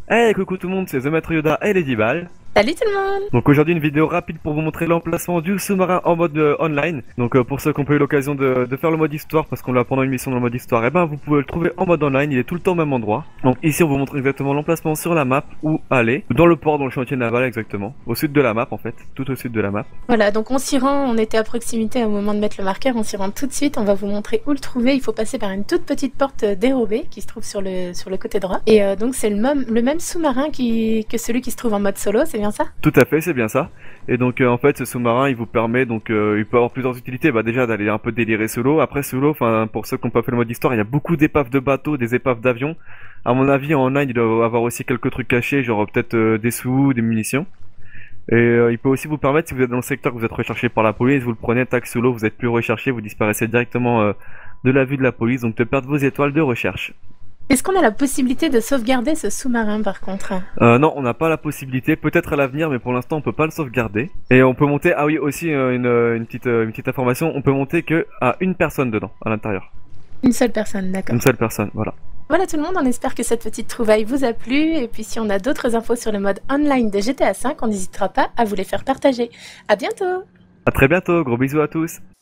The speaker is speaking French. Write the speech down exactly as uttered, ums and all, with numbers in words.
Hey, coucou tout le monde, c'est The Maître Yoda et Ladyball. Salut tout le monde! Donc aujourd'hui une vidéo rapide pour vous montrer l'emplacement du sous-marin en mode euh, online. Donc euh, pour ceux qui ont pas eu l'occasion de, de faire le mode histoire, parce qu'on l'a pendant une mission dans le mode histoire, et ben vous pouvez le trouver en mode online, il est tout le temps au même endroit. Donc ici on vous montre exactement l'emplacement sur la map, où aller, dans le port, dans le chantier naval exactement, au sud de la map en fait, tout au sud de la map. Voilà, donc on s'y rend, on était à proximité au moment de mettre le marqueur, on s'y rend tout de suite, on va vous montrer où le trouver. Il faut passer par une toute petite porte dérobée qui se trouve sur le, sur le côté droit. Et euh, donc c'est le même, le même sous-marin qui, que celui qui se trouve en mode solo, c'est bien ça? Tout à fait, c'est bien ça. Et donc euh, en fait ce sous-marin il vous permet, donc euh, il peut avoir plusieurs utilités, bah déjà d'aller un peu délirer solo. Après solo, enfin pour ceux qui n'ont pas fait le mode histoire, il y a beaucoup d'épaves de bateaux, des épaves d'avions. À mon avis en online il doit avoir aussi quelques trucs cachés, genre peut-être euh, des sous, des munitions. Et euh, il peut aussi vous permettre, si vous êtes dans le secteur que vous êtes recherché par la police, vous le prenez tac solo, vous êtes plus recherché, vous disparaissez directement euh, de la vue de la police, donc de perdre vos étoiles de recherche. Est-ce qu'on a la possibilité de sauvegarder ce sous-marin par contre? Euh, non, on n'a pas la possibilité, peut-être à l'avenir, mais pour l'instant on peut pas le sauvegarder. Et on peut monter, ah oui aussi euh, une, euh, une, petite, euh, une petite information, on peut monter que à une personne dedans, à l'intérieur. Une seule personne, d'accord. Une seule personne, voilà. Voilà tout le monde, on espère que cette petite trouvaille vous a plu. Et puis si on a d'autres infos sur le mode online de G T A cinq, on n'hésitera pas à vous les faire partager. À bientôt! À très bientôt, gros bisous à tous.